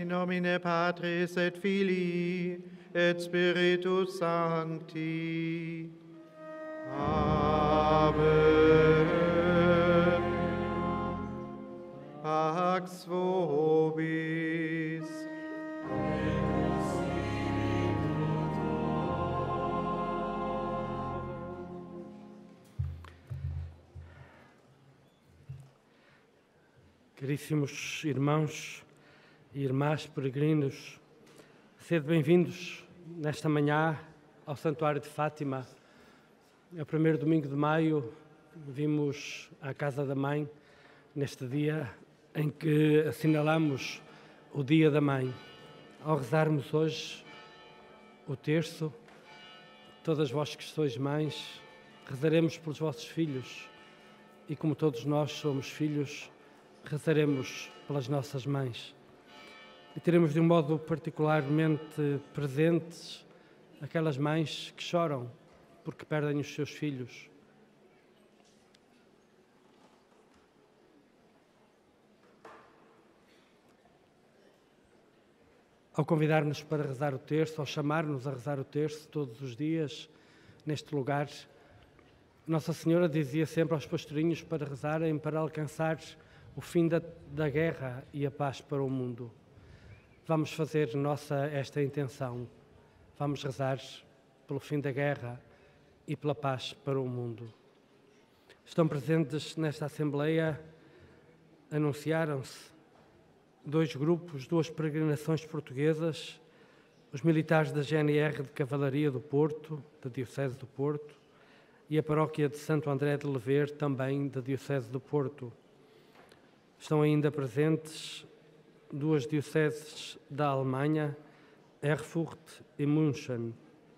In nomine Patris et Filii et Spiritus Sancti. Amen. Pax vobis. Caríssimos irmãos e irmãs peregrinos, sede bem-vindos nesta manhã ao Santuário de Fátima. É o primeiro domingo de maio, vimos à Casa da Mãe, neste dia em que assinalamos o Dia da Mãe. Ao rezarmos hoje o terço, todas vós que sois mães, rezaremos pelos vossos filhos e, como todos nós somos filhos, rezaremos pelas nossas mães. E teremos de um modo particularmente presentes aquelas mães que choram porque perdem os seus filhos. Ao convidar-nos para rezar o terço, ao chamar-nos a rezar o terço todos os dias neste lugar, Nossa Senhora dizia sempre aos pastorinhos para rezarem para alcançar o fim da guerra e a paz para o mundo. Vamos fazer nossa esta intenção. Vamos rezar pelo fim da guerra e pela paz para o mundo. Estão presentes nesta Assembleia, anunciaram-se dois grupos, duas peregrinações portuguesas, os militares da GNR de Cavalaria do Porto, da Diocese do Porto, e a paróquia de Santo André de Lever, também da Diocese do Porto. Estão ainda presentes duas dioceses da Alemanha, Erfurt e München.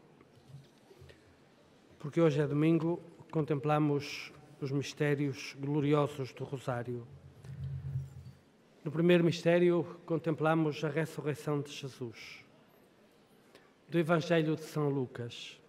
Porque hoje é domingo, contemplamos os mistérios gloriosos do Rosário. No primeiro mistério, contemplamos a ressurreição de Jesus. Do Evangelho de São Lucas.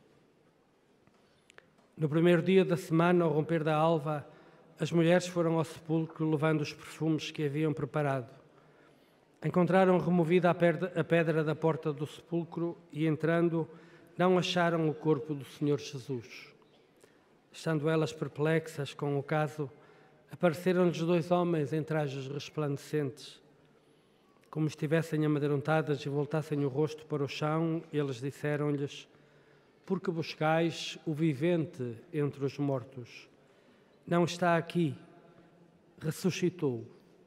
No primeiro dia da semana, ao romper da alva, as mulheres foram ao sepulcro levando os perfumes que haviam preparado. Encontraram removida a pedra da porta do sepulcro e, entrando, não acharam o corpo do Senhor Jesus. Estando elas perplexas com o caso, apareceram-lhes dois homens em trajes resplandecentes. Como estivessem amedrontadas e voltassem o rosto para o chão, eles disseram-lhes: "Por que buscais o vivente entre os mortos? Não está aqui, ressuscitou."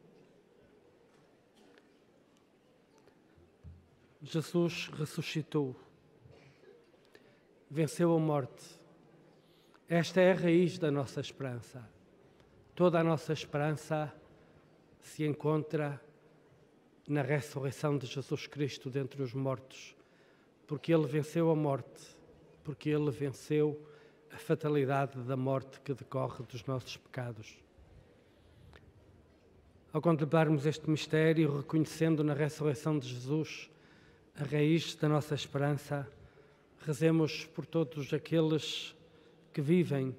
Jesus ressuscitou, venceu a morte. Esta é a raiz da nossa esperança. Toda a nossa esperança se encontra na ressurreição de Jesus Cristo dentre os mortos, porque Ele venceu a morte, porque Ele venceu a fatalidade da morte que decorre dos nossos pecados. Ao contemplarmos este mistério, reconhecendo na ressurreição de Jesus a raiz da nossa esperança, rezemos por todos aqueles que vivem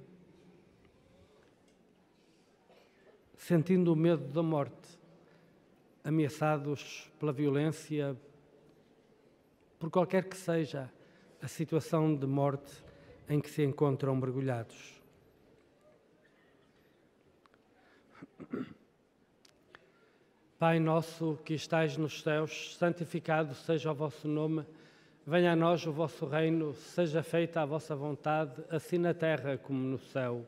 sentindo o medo da morte, ameaçados pela violência, por qualquer que seja a situação de morte em que se encontram mergulhados. Pai nosso que estais nos céus, santificado seja o vosso nome, venha a nós o vosso reino, seja feita a vossa vontade, assim na terra como no céu.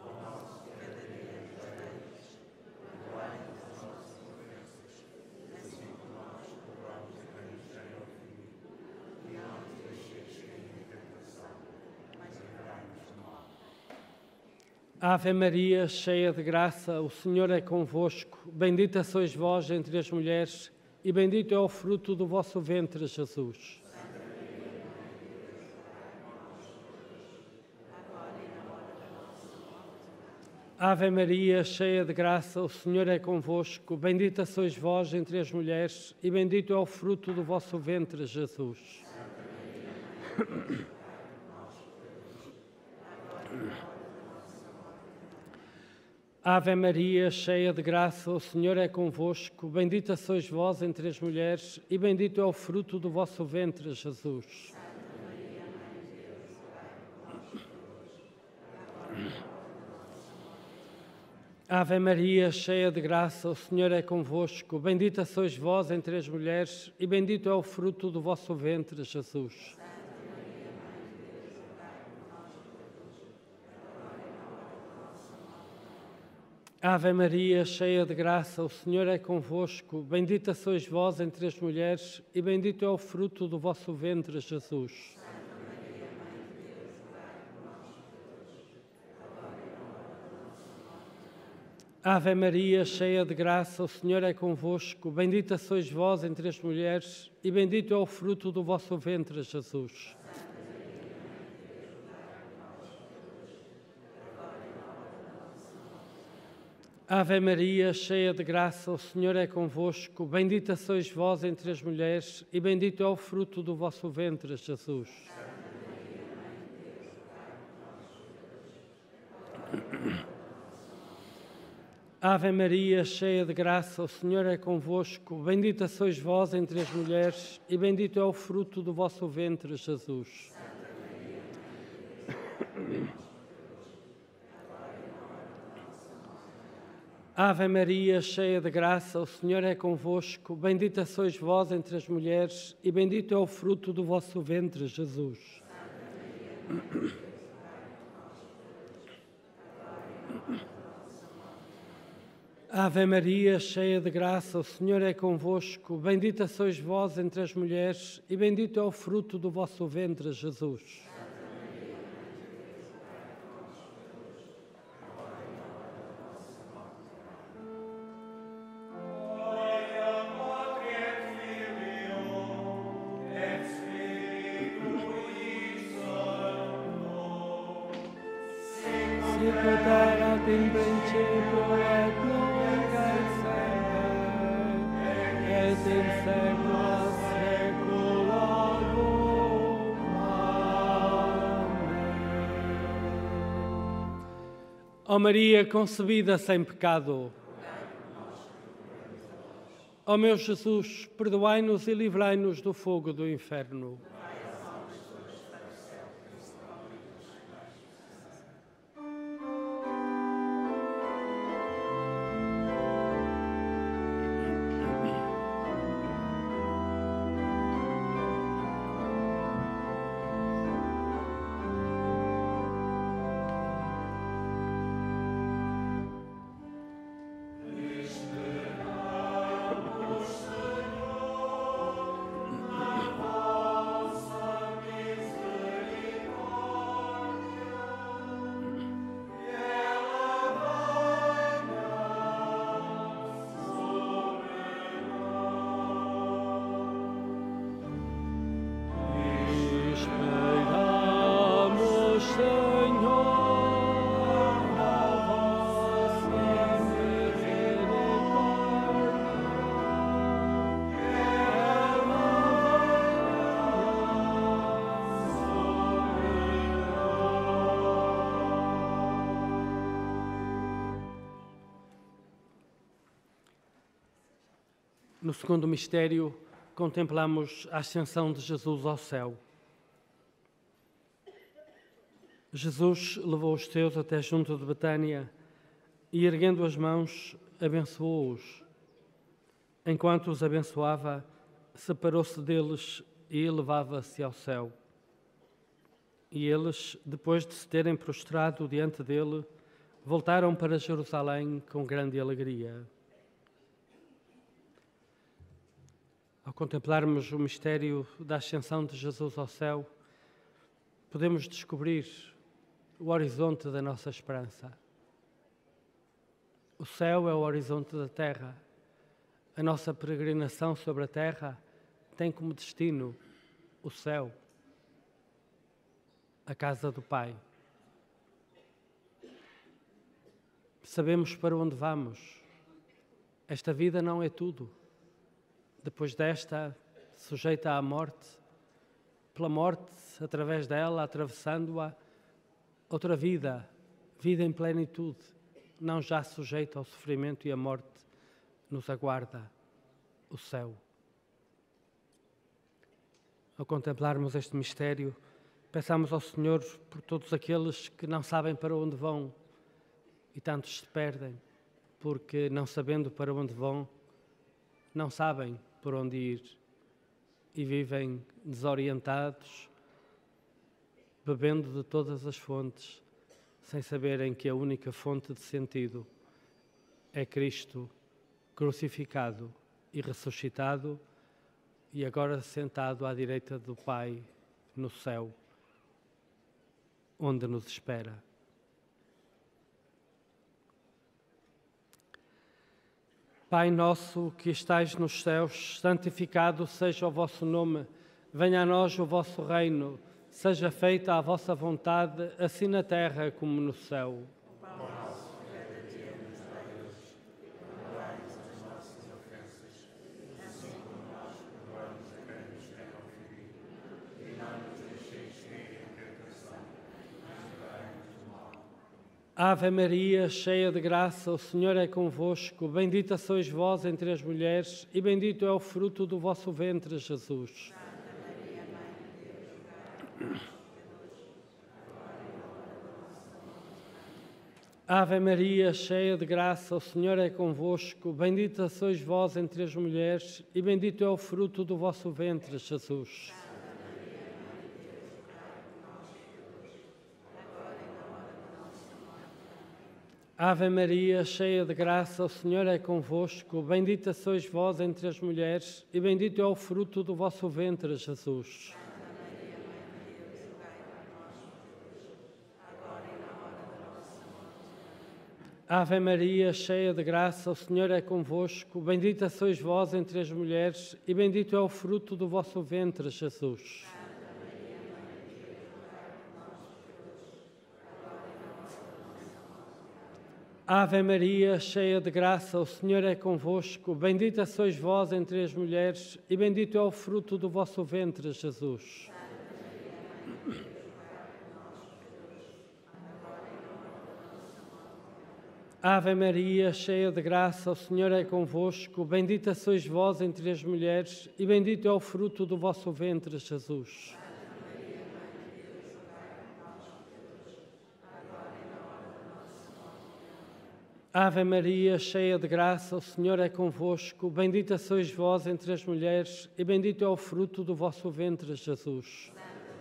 Ave Maria, cheia de graça, o Senhor é convosco. Bendita sois vós entre as mulheres, e bendito é o fruto do vosso ventre, Jesus. Ave Maria, cheia de graça, o Senhor é convosco. Bendita sois vós entre as mulheres, e bendito é o fruto do vosso ventre, Jesus. Ave Maria, cheia de graça, o Senhor é convosco. Bendita sois vós entre as mulheres, e bendito é o fruto do vosso ventre, Jesus. Ave Maria, cheia de graça, o Senhor é convosco. Bendita sois vós entre as mulheres, e bendito é o fruto do vosso ventre, Jesus. Ave Maria, cheia de graça, o Senhor é convosco. Bendita sois vós entre as mulheres, e bendito é o fruto do vosso ventre, Jesus. Ave Maria, cheia de graça, o Senhor é convosco. Bendita sois vós entre as mulheres, e bendito é o fruto do vosso ventre, Jesus. Ave Maria, cheia de graça, o Senhor é convosco. Bendita sois vós entre as mulheres, e bendito é o fruto do vosso ventre, Jesus. Ave Maria, cheia de graça, o Senhor é convosco. Bendita sois vós entre as mulheres, e bendito é o fruto do vosso ventre, Jesus. Ave Maria, cheia de graça, o Senhor é convosco. Bendita sois vós entre as mulheres, e bendito é o fruto do vosso ventre, Jesus. Ave Maria, cheia de graça, o Senhor é convosco. Bendita sois vós entre as mulheres, e bendito é o fruto do vosso ventre, Jesus. In principio et nunc et semper, et in saecula saeculorum. Amém. Ó Maria concebida sem pecado, ó meu Jesus, perdoai-nos e livrai-nos do fogo do inferno. No segundo mistério, contemplamos a ascensão de Jesus ao céu. Jesus levou os seus até junto de Betânia e, erguendo as mãos, abençoou-os. Enquanto os abençoava, separou-se deles e elevava-se ao céu. E eles, depois de se terem prostrado diante dele, voltaram para Jerusalém com grande alegria. Ao contemplarmos o mistério da ascensão de Jesus ao céu, podemos descobrir o horizonte da nossa esperança. O céu é o horizonte da terra. A nossa peregrinação sobre a terra tem como destino o céu, a casa do Pai. Sabemos para onde vamos. Esta vida não é tudo. Depois desta, sujeita à morte, pela morte, através dela, atravessando-a, outra vida, vida em plenitude, não já sujeito ao sofrimento e à morte, nos aguarda o céu. Ao contemplarmos este mistério, peçamos ao Senhor por todos aqueles que não sabem para onde vão e tantos se perdem, porque não sabendo para onde vão, não sabem por onde ir e vivem desorientados, bebendo de todas as fontes, sem saberem que a única fonte de sentido é Cristo crucificado e ressuscitado e agora sentado à direita do Pai no céu, onde nos espera. Pai nosso que estais nos céus, santificado seja o vosso nome, venha a nós o vosso reino, seja feita a vossa vontade, assim na terra como no céu. Ave Maria, cheia de graça, o Senhor é convosco, bendita sois vós entre as mulheres e bendito é o fruto do vosso ventre, Jesus. Ave Maria, cheia de graça, o Senhor é convosco, bendita sois vós entre as mulheres e bendito é o fruto do vosso ventre, Jesus. Ave Maria, cheia de graça, o Senhor é convosco, bendita sois vós entre as mulheres e bendito é o fruto do vosso ventre, Jesus. Ave Maria, cheia de graça, o Senhor é convosco, bendita sois vós entre as mulheres e bendito é o fruto do vosso ventre, Jesus. Ave Maria, cheia de graça, o Senhor é convosco, bendita sois vós entre as mulheres e bendito é o fruto do vosso ventre, Jesus. Ave Maria, cheia de graça, o Senhor é convosco, bendita sois vós entre as mulheres e bendito é o fruto do vosso ventre, Jesus. Ave Maria, cheia de graça, o Senhor é convosco, bendita sois vós entre as mulheres e bendito é o fruto do vosso ventre, Jesus.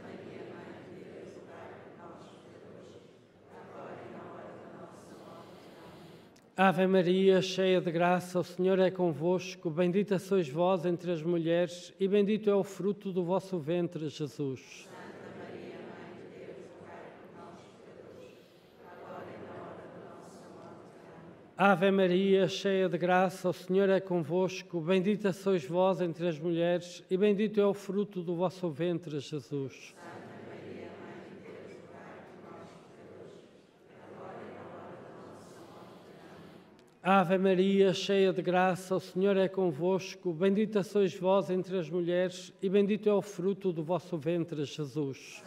Ave Maria, cheia de graça, o Senhor é convosco, bendita sois vós entre as mulheres e bendito é o fruto do vosso ventre, Jesus. Ave Maria, cheia de graça, o Senhor é convosco, bendita sois vós entre as mulheres e bendito é o fruto do vosso ventre, Jesus. Ave Maria, cheia de graça, o Senhor é convosco, bendita sois vós entre as mulheres e bendito é o fruto do vosso ventre, Jesus.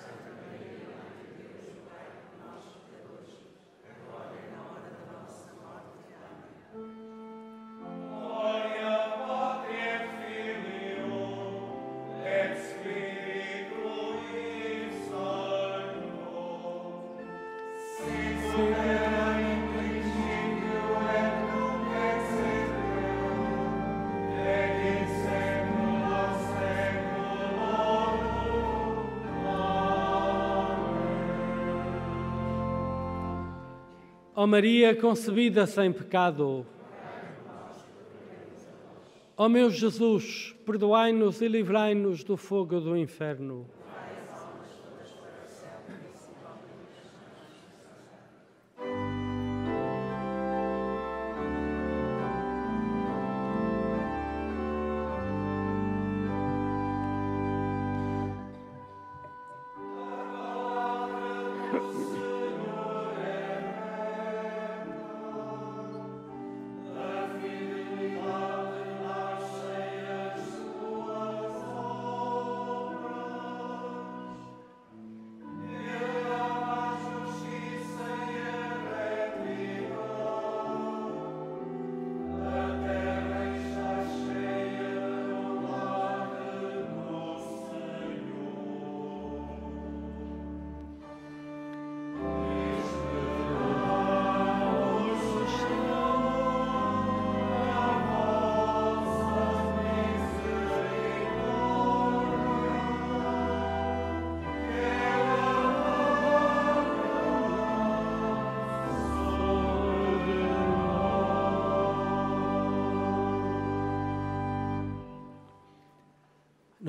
Ó Maria concebida sem pecado, ó meu Jesus, perdoai-nos e livrai-nos do fogo do inferno.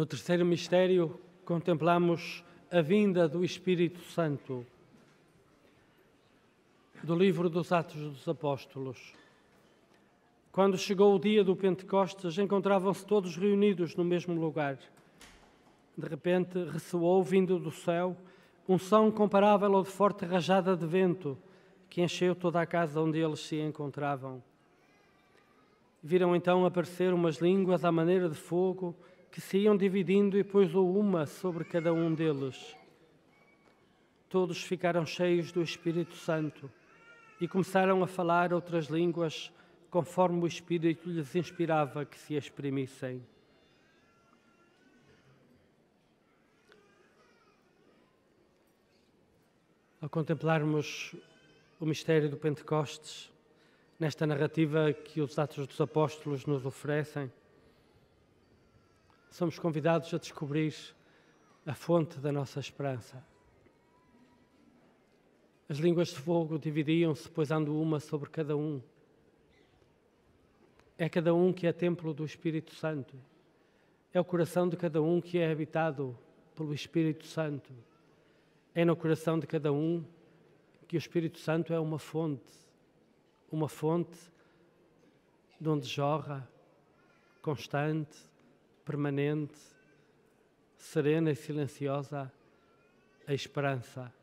No terceiro mistério, contemplamos a vinda do Espírito Santo. Do livro dos Atos dos Apóstolos. Quando chegou o dia do Pentecostes, encontravam-se todos reunidos no mesmo lugar. De repente, ressoou, vindo do céu, um som comparável ao de forte rajada de vento, que encheu toda a casa onde eles se encontravam. Viram então aparecer umas línguas à maneira de fogo, que se iam dividindo e pousou uma sobre cada um deles. Todos ficaram cheios do Espírito Santo e começaram a falar outras línguas, conforme o Espírito lhes inspirava que se exprimissem. Ao contemplarmos o mistério do Pentecostes, nesta narrativa que os Atos dos Apóstolos nos oferecem, somos convidados a descobrir a fonte da nossa esperança. As línguas de fogo dividiam-se, pousando uma sobre cada um. É cada um que é templo do Espírito Santo. É o coração de cada um que é habitado pelo Espírito Santo. É no coração de cada um que o Espírito Santo é uma fonte de onde jorra, constante, permanente, serena e silenciosa, a esperança.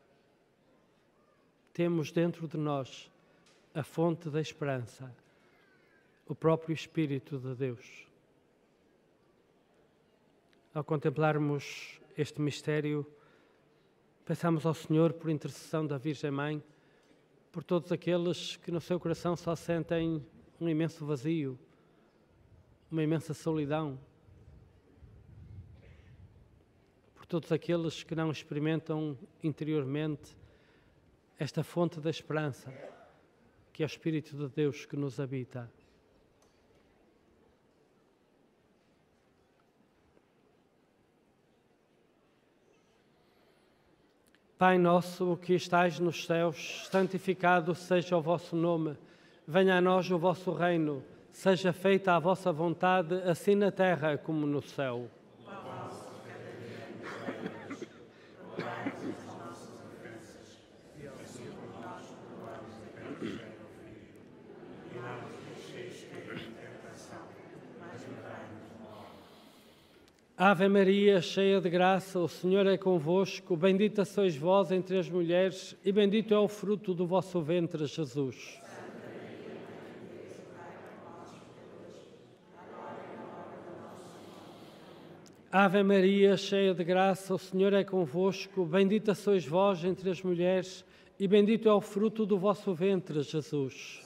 Temos dentro de nós a fonte da esperança, o próprio Espírito de Deus. Ao contemplarmos este mistério, pensamos ao Senhor, por intercessão da Virgem Mãe, por todos aqueles que no seu coração só sentem um imenso vazio, uma imensa solidão, por todos aqueles que não experimentam interiormente esta fonte da esperança, que é o Espírito de Deus que nos habita. Pai nosso, que estais nos céus, santificado seja o vosso nome. Venha a nós o vosso reino. Seja feita a vossa vontade, assim na terra como no céu. Ave Maria, cheia de graça, o Senhor é convosco. Bendita sois vós entre as mulheres e bendito é o fruto do vosso ventre, Jesus. Ave Maria, cheia de graça, o Senhor é convosco. Bendita sois vós entre as mulheres e bendito é o fruto do vosso ventre, Jesus.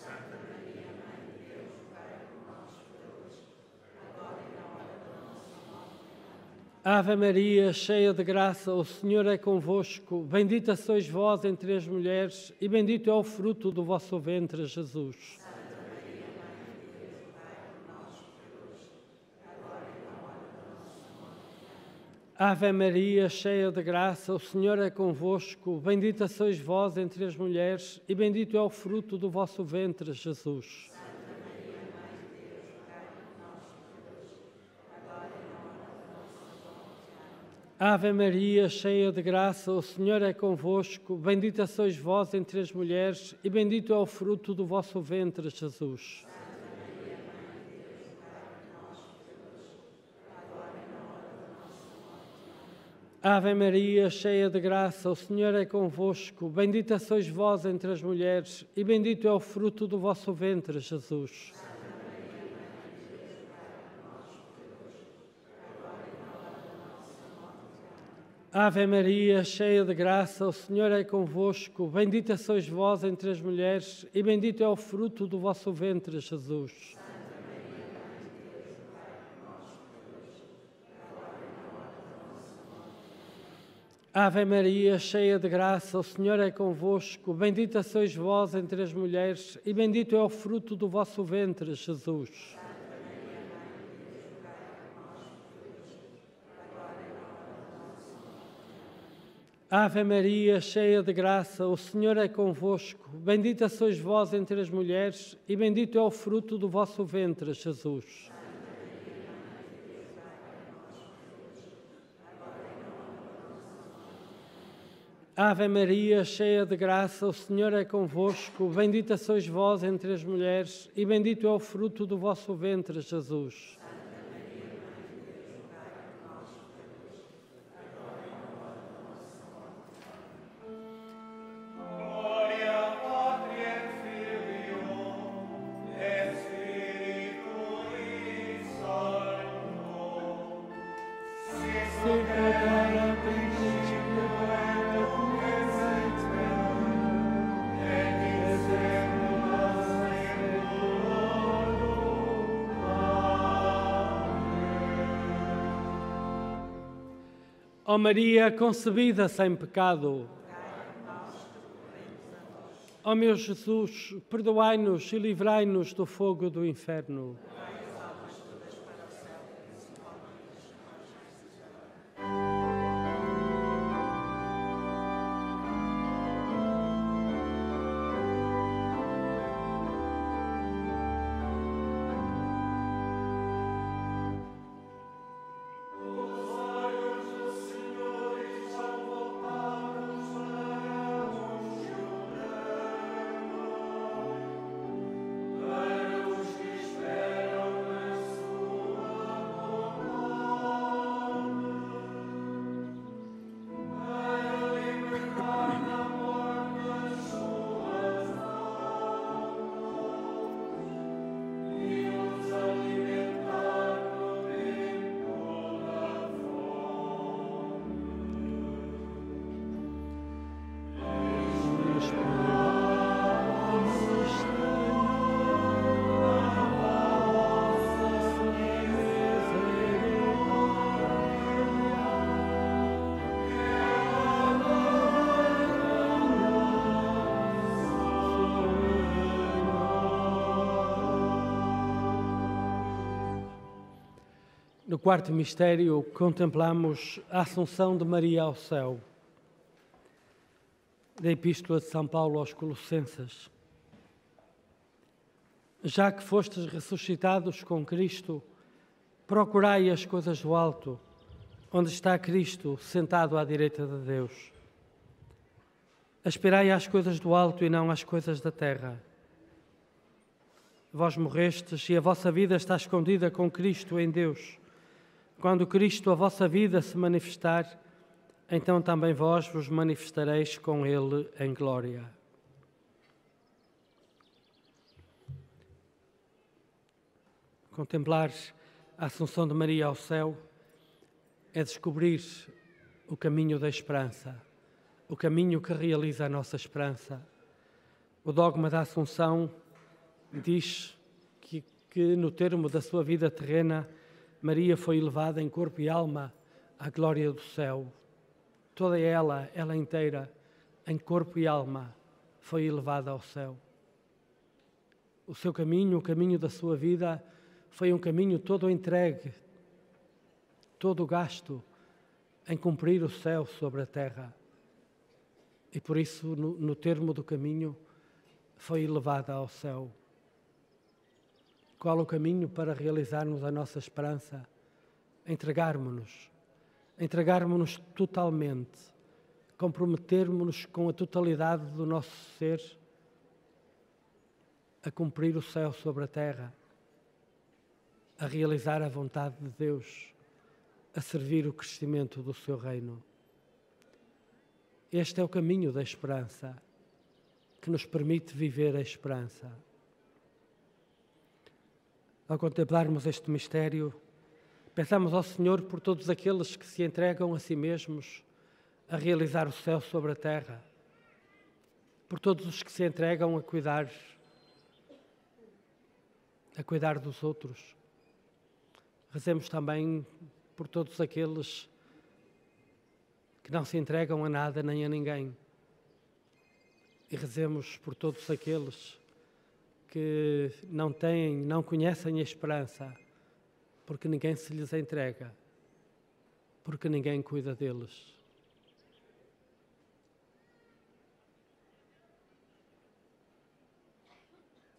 Ave Maria, cheia de graça, o Senhor é convosco. Bendita sois vós entre as mulheres e bendito é o fruto do vosso ventre, Jesus. Ave Maria, cheia de graça, o Senhor é convosco. Bendita sois vós entre as mulheres e bendito é o fruto do vosso ventre, Jesus. Ave Maria, cheia de graça, o Senhor é convosco. Bendita sois vós entre as mulheres e bendito é o fruto do vosso ventre, Jesus. Ave Maria, cheia de graça, o Senhor é convosco. Bendita sois vós entre as mulheres e bendito é o fruto do vosso ventre, Jesus. Ave Maria, cheia de graça, o Senhor é convosco. Bendita sois vós entre as mulheres e bendito é o fruto do vosso ventre, Jesus. Ave Maria, cheia de graça, o Senhor é convosco. Bendita sois vós entre as mulheres e bendito é o fruto do vosso ventre, Jesus. Ave Maria, cheia de graça, o Senhor é convosco. Bendita sois vós entre as mulheres e bendito é o fruto do vosso ventre, Jesus. Ave Maria, cheia de graça, o Senhor é convosco. Bendita sois vós entre as mulheres, e bendito é o fruto do vosso ventre, Jesus. Ó Maria, concebida sem pecado. Ó meu Jesus, perdoai-nos e livrai-nos do fogo do inferno. No quarto mistério, contemplamos a Assunção de Maria ao céu. Da Epístola de São Paulo aos Colossenses. Já que fostes ressuscitados com Cristo, procurai as coisas do alto, onde está Cristo sentado à direita de Deus. Aspirai às coisas do alto e não às coisas da terra. Vós morrestes e a vossa vida está escondida com Cristo em Deus. Quando Cristo, a vossa vida, se manifestar, então também vós vos manifestareis com Ele em glória. Contemplar a Assunção de Maria ao céu é descobrir o caminho da esperança, o caminho que realiza a nossa esperança. O dogma da Assunção diz que no termo da sua vida terrena, Maria foi elevada em corpo e alma à glória do céu. Toda ela inteira, em corpo e alma, foi elevada ao céu. O seu caminho, o caminho da sua vida, foi um caminho todo entregue, todo gasto em cumprir o céu sobre a terra. E por isso, no termo do caminho, foi elevada ao céu. Qual o caminho para realizarmos a nossa esperança? Entregarmos-nos totalmente, comprometermos-nos com a totalidade do nosso ser a cumprir o céu sobre a terra, a realizar a vontade de Deus, a servir o crescimento do seu reino. Este é o caminho da esperança, que nos permite viver a esperança. Ao contemplarmos este mistério, pensamos ao Senhor por todos aqueles que se entregam a si mesmos a realizar o céu sobre a terra, por todos os que se entregam a cuidar dos outros. Rezemos também por todos aqueles que não se entregam a nada nem a ninguém. E rezemos por todos aqueles que não conhecem a esperança, porque ninguém se lhes entrega, porque ninguém cuida deles.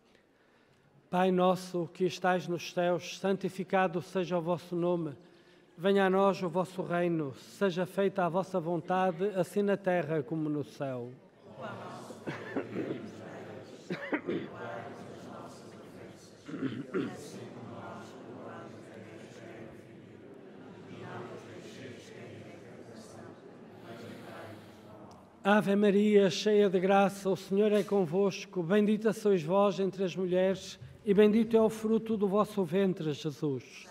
Pai nosso que estais nos céus, santificado seja o vosso nome. Venha a nós o vosso reino, seja feita a vossa vontade, assim na terra como no céu. Ave Maria, cheia de graça, o Senhor é convosco, bendita sois vós entre as mulheres, e bendito é o fruto do vosso ventre, Jesus.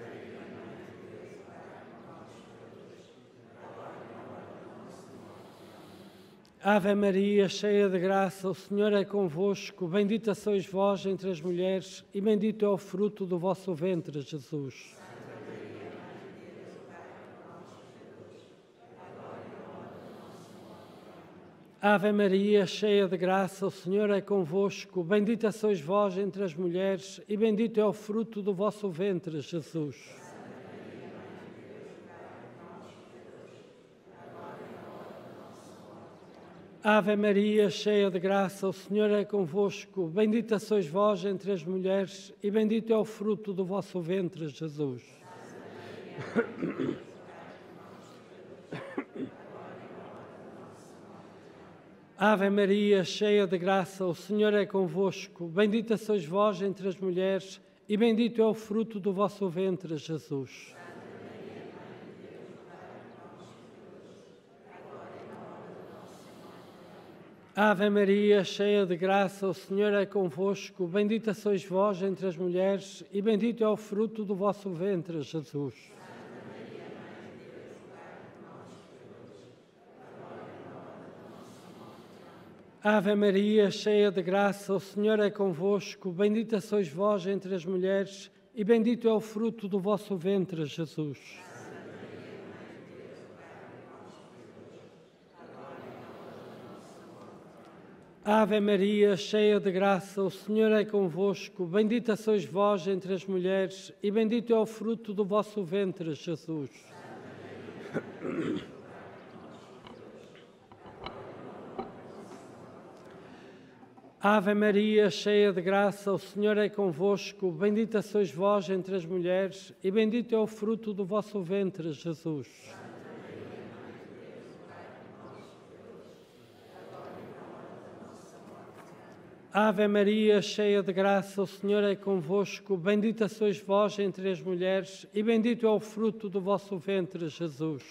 Ave Maria, cheia de graça, o Senhor é convosco, bendita sois vós entre as mulheres, e bendito é o fruto do vosso ventre, Jesus. Ave Maria, cheia de graça, o Senhor é convosco, bendita sois vós entre as mulheres, e bendito é o fruto do vosso ventre, Jesus. Ave Maria, cheia de graça, o Senhor é convosco, bendita sois vós entre as mulheres, e bendito é o fruto do vosso ventre, Jesus. Ave Maria, cheia de graça, o Senhor é convosco, bendita sois vós entre as mulheres, e bendito é o fruto do vosso ventre, Jesus. Ave Maria, cheia de graça, o Senhor é convosco, bendita sois vós entre as mulheres, e bendito é o fruto do vosso ventre, Jesus. Ave Maria, cheia de graça, o Senhor é convosco, bendita sois vós entre as mulheres, e bendito é o fruto do vosso ventre, Jesus. Ave Maria, cheia de graça, o Senhor é convosco, bendita sois vós entre as mulheres, e bendito é o fruto do vosso ventre, Jesus. Ave Maria, cheia de graça, o Senhor é convosco, bendita sois vós entre as mulheres, e bendito é o fruto do vosso ventre, Jesus. Ave Maria, cheia de graça, o Senhor é convosco, bendita sois vós entre as mulheres, e bendito é o fruto do vosso ventre, Jesus.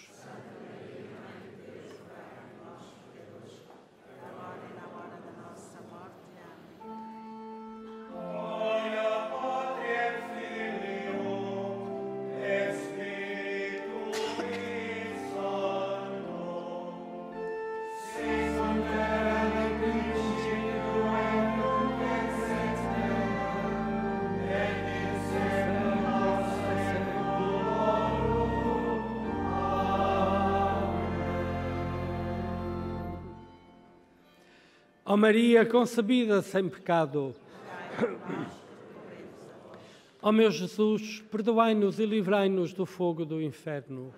Ó Maria concebida sem pecado, ó meu Jesus, perdoai-nos e livrai-nos do fogo do inferno.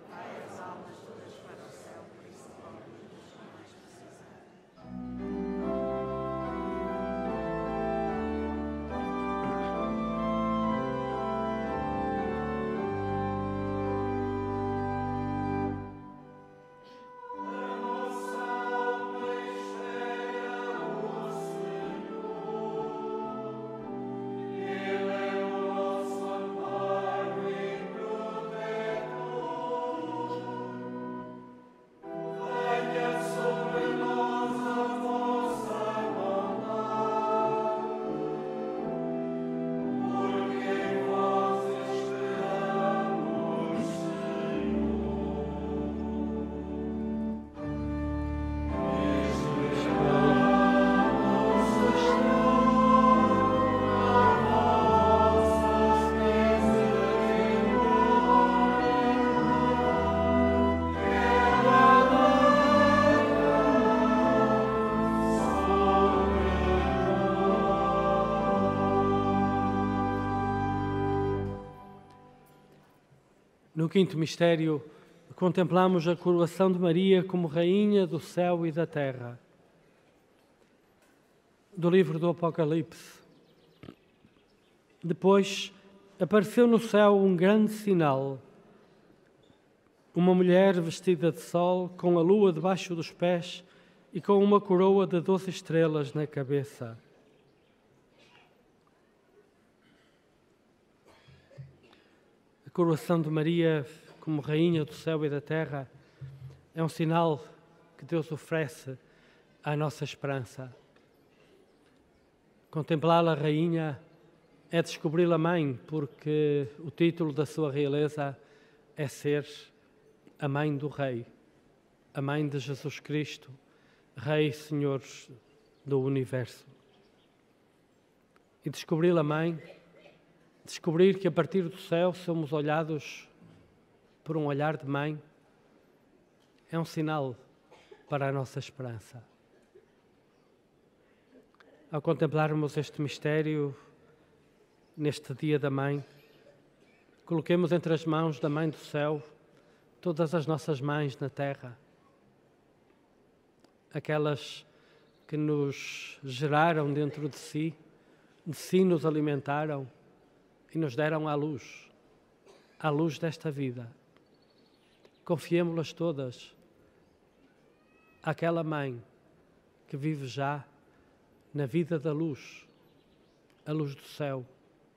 No quinto mistério, contemplamos a coroação de Maria como Rainha do céu e da terra. Do livro do Apocalipse. Depois apareceu no céu um grande sinal, Uma mulher vestida de sol, com a lua debaixo dos pés e com uma coroa de 12 estrelas na cabeça. A coroação de Maria como Rainha do céu e da terra é um sinal que Deus oferece à nossa esperança. Contemplá-la Rainha é descobri-la Mãe, porque o título da sua realeza é ser a Mãe do Rei, a Mãe de Jesus Cristo, Rei e Senhor do Universo. E descobri-la Mãe, descobrir que a partir do céu somos olhados por um olhar de Mãe, é um sinal para a nossa esperança. Ao contemplarmos este mistério, neste Dia da Mãe, coloquemos entre as mãos da Mãe do Céu todas as nossas mães na terra, aquelas que nos geraram dentro de si nos alimentaram e nos deram à luz desta vida. Confiemo-las todas àquela Mãe que vive já na vida da luz, a luz do céu.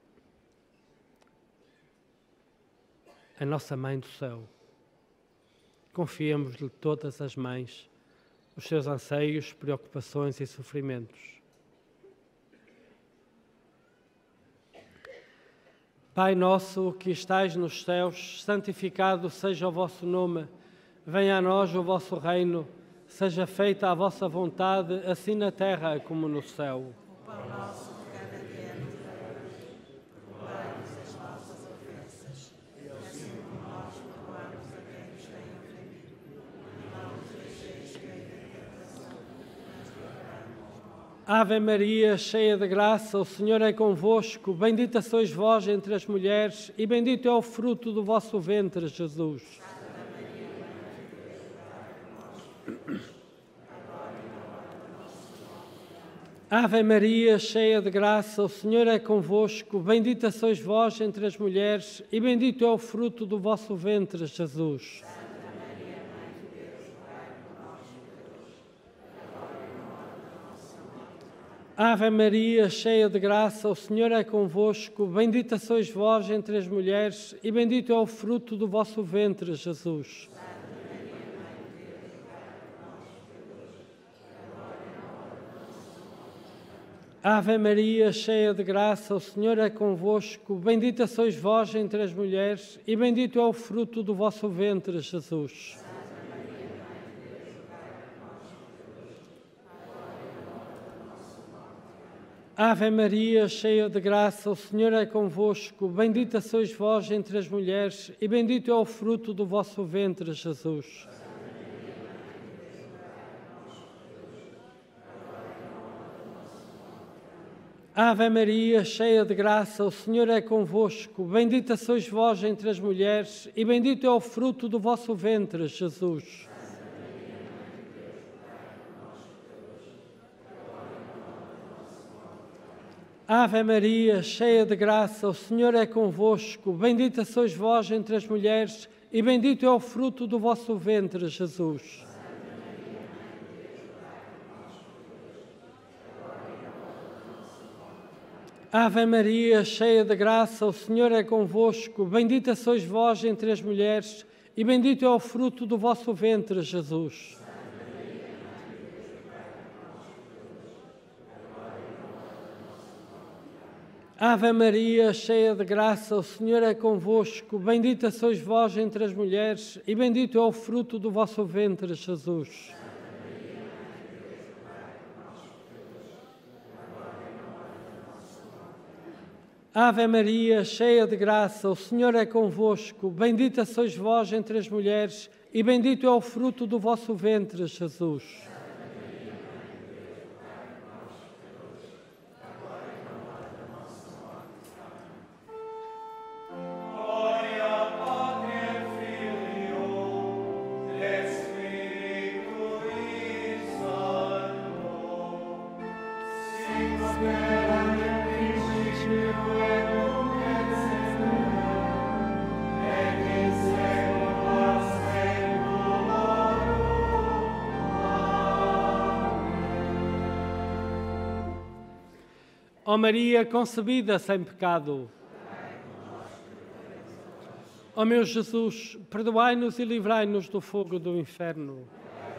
A nossa Mãe do Céu. Confiemos-lhe todas as mães, os seus anseios, preocupações e sofrimentos. Pai nosso que estais nos céus, santificado seja o vosso nome. Venha a nós o vosso reino. Seja feita a vossa vontade, assim na terra como no céu. O pão nosso de cada dia nos dai hoje. Perdoai-nos as nossas ofensas, assim como nós perdoamos a quem nos tem ofendido. E não nos deixeis cair em tentação, mas livrai-nos do mal. Ave Maria, cheia de graça, o Senhor é convosco. Bendita sois vós entre as mulheres, e bendito é o fruto do vosso ventre, Jesus. Ave Maria, cheia de graça, o Senhor é convosco. Bendita sois vós entre as mulheres, e bendito é o fruto do vosso ventre, Jesus. Ave Maria, cheia de graça, o Senhor é convosco. Bendita sois vós entre as mulheres, e bendito é o fruto do vosso ventre, Jesus. Ave Maria, cheia de graça, o Senhor é convosco. Bendita sois vós entre as mulheres, e bendito é o fruto do vosso ventre, Jesus. Ave Maria, cheia de graça, o Senhor é convosco. Bendita sois vós entre as mulheres, e bendito é o fruto do vosso ventre, Jesus. Ave Maria, cheia de graça, o Senhor é convosco. Bendita sois vós entre as mulheres, e bendito é o fruto do vosso ventre, Jesus. Ave Maria, cheia de graça, o Senhor é convosco. Bendita sois vós entre as mulheres, e bendito é o fruto do vosso ventre, Jesus. Ave Maria, cheia de graça, o Senhor é convosco. Bendita sois vós entre as mulheres, e bendito é o fruto do vosso ventre, Jesus. Ave Maria, cheia de graça, o Senhor é convosco. Bendita sois vós entre as mulheres, e bendito é o fruto do vosso ventre, Jesus. Ave Maria, cheia de graça, o Senhor é convosco. Bendita sois vós entre as mulheres, e bendito é o fruto do vosso ventre, Jesus. Amen. Ó Maria concebida sem pecado. Ó meu Jesus, perdoai-nos e livrai-nos do fogo do inferno.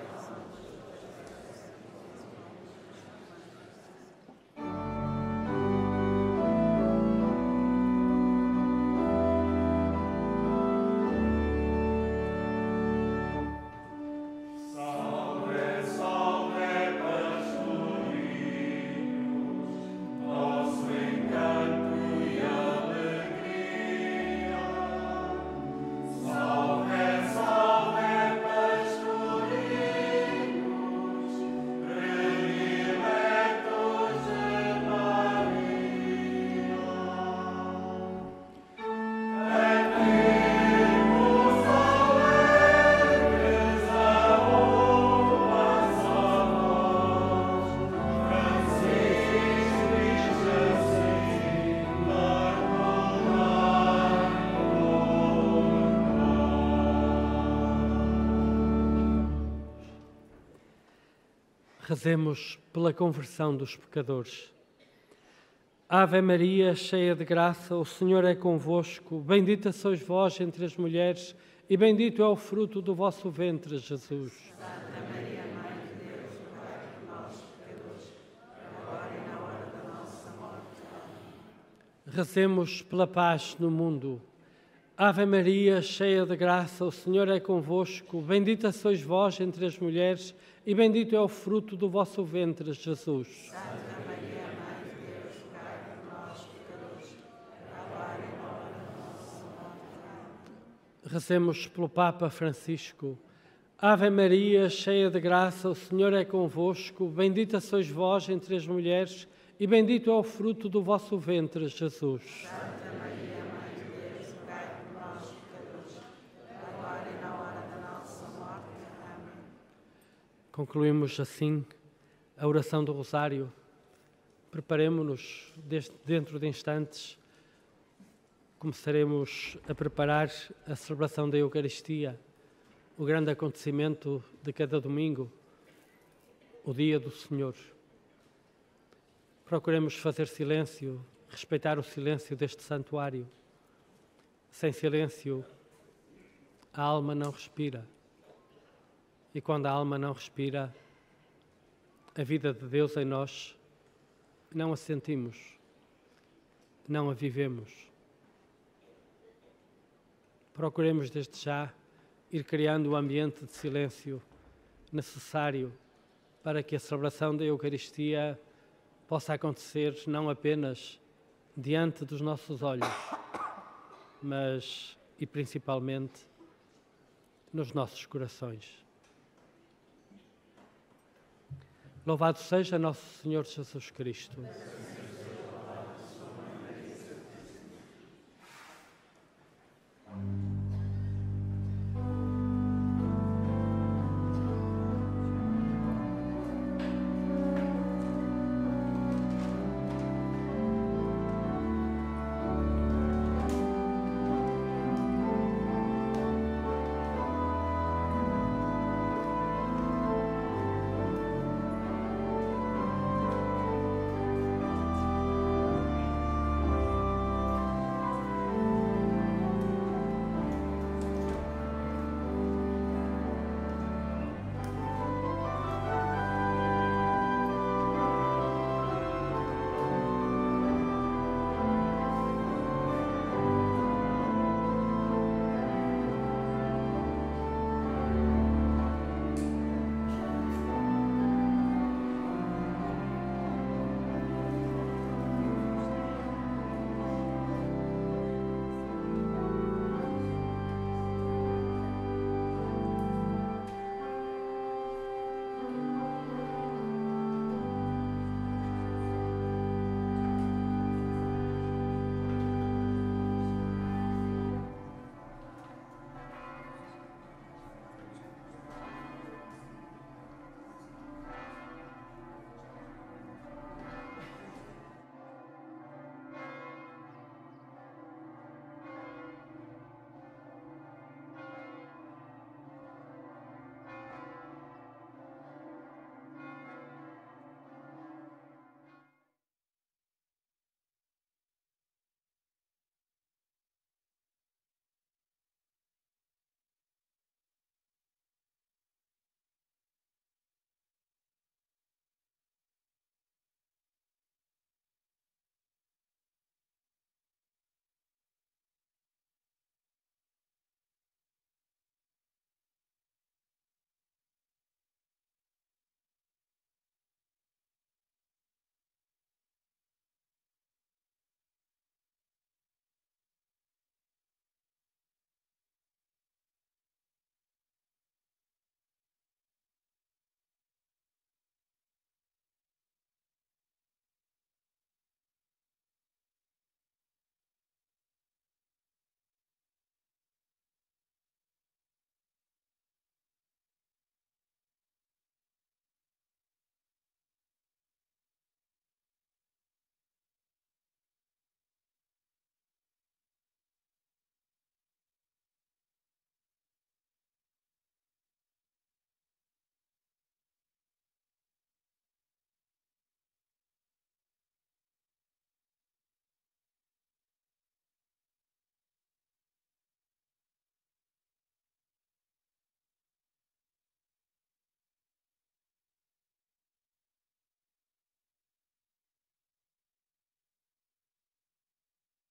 Rezemos pela conversão dos pecadores. Ave Maria, cheia de graça, o Senhor é convosco. Bendita sois vós entre as mulheres e bendito é o fruto do vosso ventre, Jesus. Santa Maria, Mãe de Deus, rogai por nós, pecadores, agora e na hora da nossa morte. Amém. Rezemos pela paz no mundo. Ave Maria, cheia de graça, o Senhor é convosco. Bendita sois vós entre as mulheres e bendito é o fruto do vosso ventre, Jesus. Santa Maria, Mãe de Deus, rogai por nós, pecadores, agora e na hora da nossa morte. Amém. Rezemos pelo Papa Francisco. Ave Maria, cheia de graça, o Senhor é convosco. Bendita sois vós entre as mulheres e bendito é o fruto do vosso ventre, Jesus. Santa Maria, Mãe de Deus, rogai por nós, pecadores, agora e na hora da nossa morte. Amém. Concluímos assim a oração do Rosário. Preparemo-nos, dentro de instantes, começaremos a preparar a celebração da Eucaristia, o grande acontecimento de cada domingo, o dia do Senhor. Procuremos fazer silêncio, respeitar o silêncio deste santuário. Sem silêncio, a alma não respira. E quando a alma não respira, a vida de Deus em nós não a sentimos, não a vivemos. Procuremos desde já ir criando o ambiente de silêncio necessário para que a celebração da Eucaristia possa acontecer não apenas diante dos nossos olhos, mas e principalmente nos nossos corações. Louvado seja nosso Senhor Jesus Cristo.